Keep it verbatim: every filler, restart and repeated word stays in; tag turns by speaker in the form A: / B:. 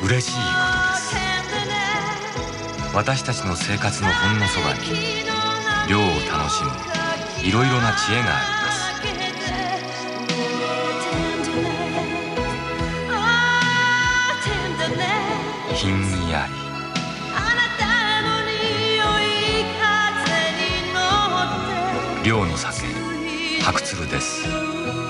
A: 嬉しいことです。私たちの生活のほんのそばに涼を楽しむいろいろな知恵があります。ひんやり涼の酒白鶴です。